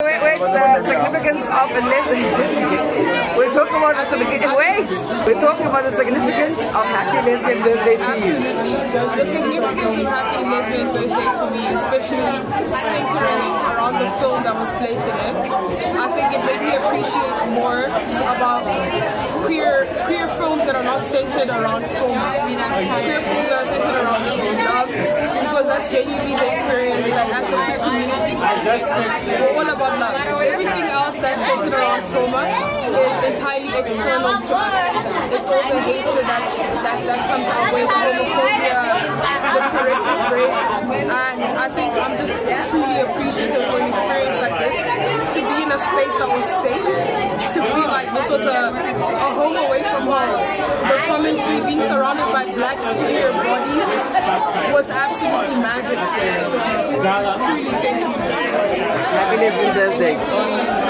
Wait, the significance of a lesbian. We're talking about the significance of Happy Lesbian Birthday to you. Absolutely. The significance of Happy Lesbian Birthday to me, especially centering around the film that was played today, I think it made me appreciate more about queer films that are not centered around trauma. Queer films that are centered around love, because that's genuinely the experience that as the queer community, we're all about love. Everything else that's centered around trauma is entirely external to us. It's all the hatred that comes our way, the homophobia, the corrective rape, and I think I'm just truly appreciative for an experience like this, to be in a space that was safe, to feel like this was a home away from home. The commentary, being surrounded by black queer bodies, was absolutely magic. So truly thank you so much. Happy Lesbian Thursday.